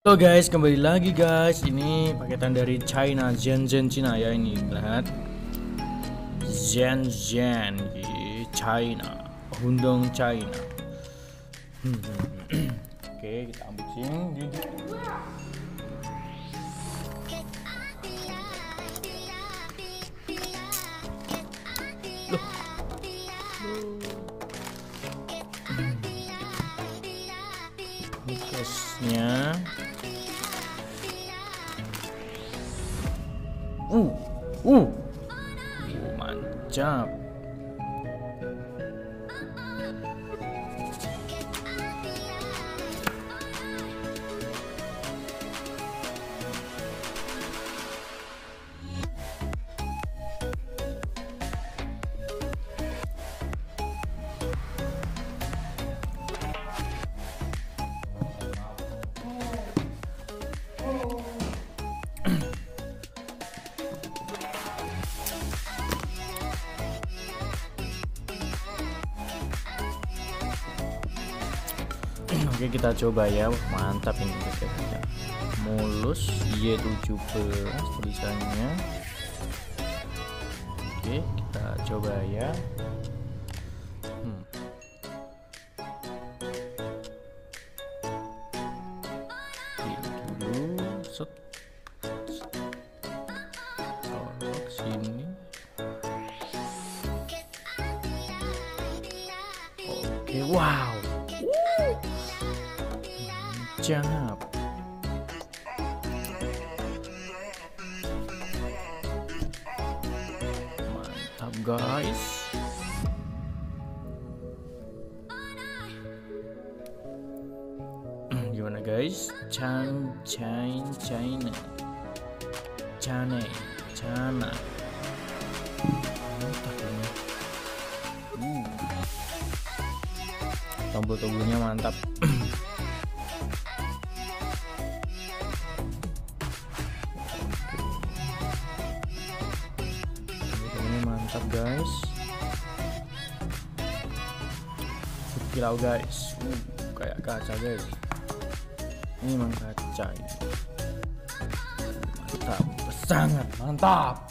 Halo guys, kembali lagi guys. Ini paketan dari China, Shenzhen Cina ya, ini lihat. Shenzhen China, Hundong China. Oke, kita unboxing. Loh. Ini case-nya. Mantap. Oke, kita coba ya. Mantap ini paketnya. Mulus y17 tulisannya. Oke, kita coba ya. Ini dulu, set. Colok sini. Oke, wow. Mantap. Mantap guys. Gimana guys? China. Mantap ini. Tombol-tombolnya mantap. Mantap guys. Kilau guys. Kayak kaca guys. Ini memang kaca ini. Mantap, sangat mantap.